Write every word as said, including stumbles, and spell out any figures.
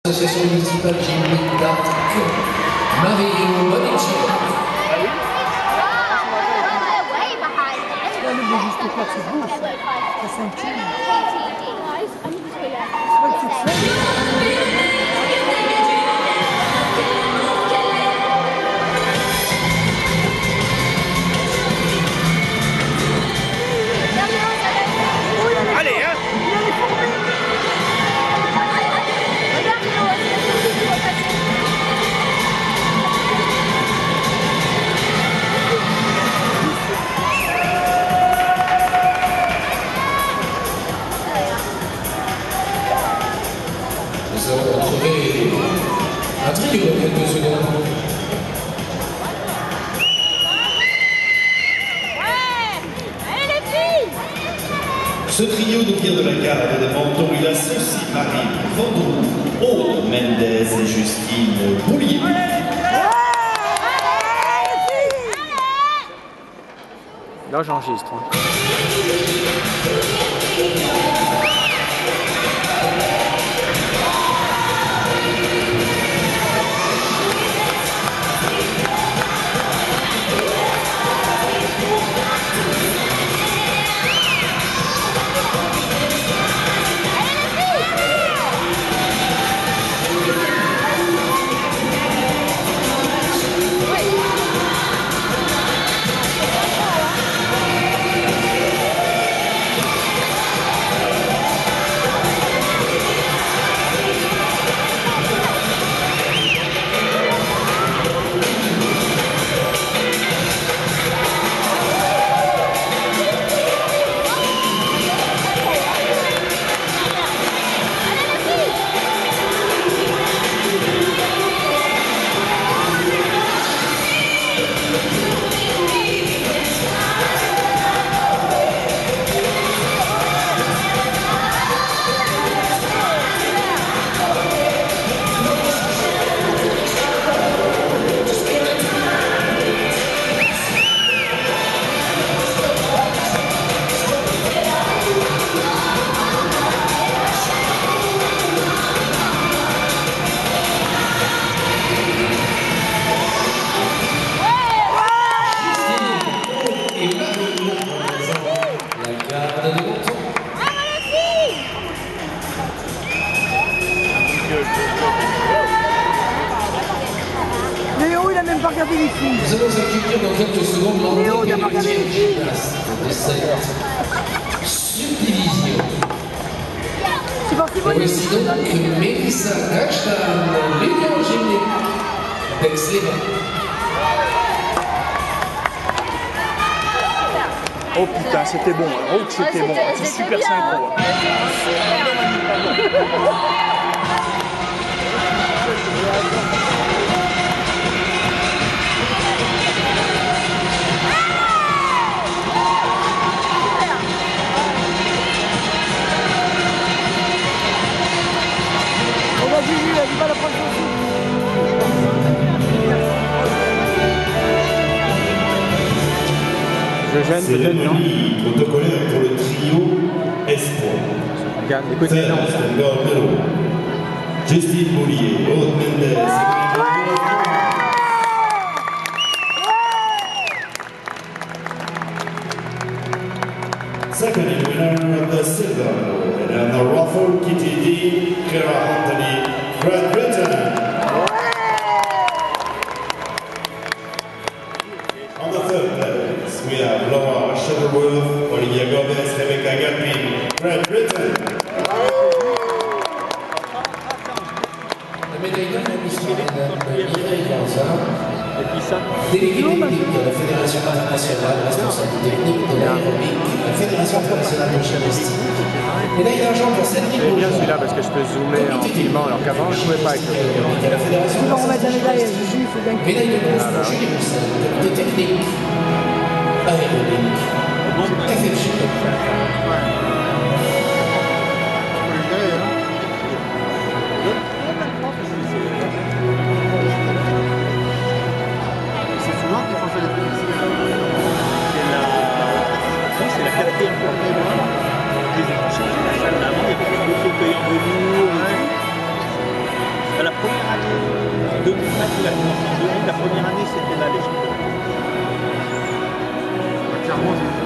L'association municipale Jimmy d'Art, Mario Bonici. Là, le beau juste là, c'est beau, ça scintille. Allez, hein! Nous allons retrouver un trio dans quelques secondes. Ce trio nous vient de la garde de Menton. Il associe Marie Vendôme, Aude Mendes et Justine Boulier. Là, j'enregistre. Hein. Léo, il a même pas regardé les films. Nous allons accueillir dans quelques secondes l'André Pelletier, gymnaste de cette subdivision. C'est parti, bon. Voici donc Mélissa Gachtan, l'Union Gymnique d'Aix-les-Bains. Oh putain, c'était bon. Oh, c'était bon. C'est super synchro. On va Juju, il a du mal à prendre son souffle. Je gêne, je gêne, non? Cérémonie protocolaire pour le trio Espoir. Regarde, écoutez, non. Third gold medal. Justine Boulier, Aude Mendes. Second in winner of the silver medal, and on the ruffle Kitty D, Clara Anthony, Great Britain. On the third place, we have Laura Shuttleworth, Olivia Gomez, Rebecca Gapin, Great Britain. La médaille d'or est mise par Madame Mireille Vanzin, Et puis ça. déléguée technique de la Fédération internationale responsable technique de l'aérobic, la Fédération internationale de gymnastique. Médaille d'argent pour Cédric J'aime bien Bourgeois. celui-là parce que je peux zoomer en filmant alors qu'avant je ne pouvais pas avec le vidéo. De la Fédération On va remettre la médaille à internationale de Juju, il faut bien gymnastique. qu'il... Médaille de bronze pour Julie Roussel, comité technique, aérobic, F F G. C'est souvent qu'ils font ça les policiers. C'est la quatrième fois que je les ai changés la salle d'avant, il y avait des photos en velours. championnat qu'il a commencé en deux mille. La première année, c'était la légende. Clairement, c'est